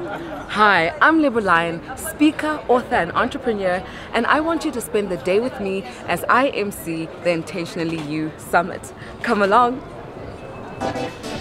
Hi, I'm Lebo Lion, speaker, author and entrepreneur, and I want you to spend the day with me as I MC the Intentionally You Summit. Come along!